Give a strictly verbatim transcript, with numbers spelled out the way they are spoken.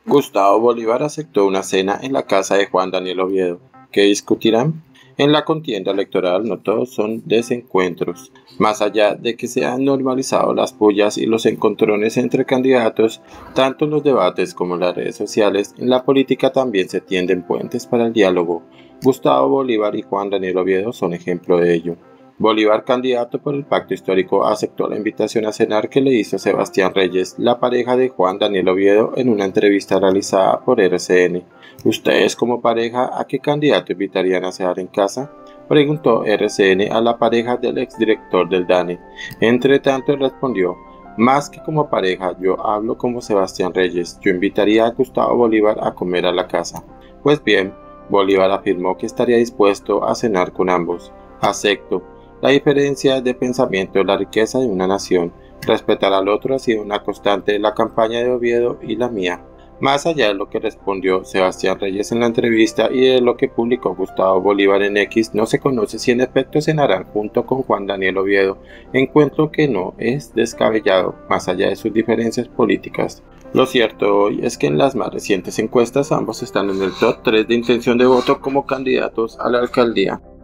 Gustavo Bolívar aceptó una cena en la casa de Juan Daniel Oviedo. ¿Qué discutirán? En la contienda electoral no todos son desencuentros. Más allá de que se han normalizado las pullas y los encontrones entre candidatos, tanto en los debates como en las redes sociales, en la política también se tienden puentes para el diálogo. Gustavo Bolívar y Juan Daniel Oviedo son ejemplo de ello. Bolívar, candidato por el Pacto Histórico, aceptó la invitación a cenar que le hizo Sebastián Reyes, la pareja de Juan Daniel Oviedo, en una entrevista realizada por R C N. ¿Ustedes como pareja a qué candidato invitarían a cenar en casa?, preguntó R C N a la pareja del exdirector del D A N E. Entre tanto respondió: más que como pareja, yo hablo como Sebastián Reyes, yo invitaría a Gustavo Bolívar a comer a la casa. Pues bien, Bolívar afirmó que estaría dispuesto a cenar con ambos. Acepto. La diferencia de pensamiento es la riqueza de una nación. Respetar al otro ha sido una constante de la campaña de Oviedo y la mía. Más allá de lo que respondió Sebastián Reyes en la entrevista y de lo que publicó Gustavo Bolívar en X, no se conoce si en efecto cenarán junto con Juan Daniel Oviedo, encuentro que no es descabellado, más allá de sus diferencias políticas. Lo cierto hoy es que en las más recientes encuestas ambos están en el top tres de intención de voto como candidatos a la alcaldía.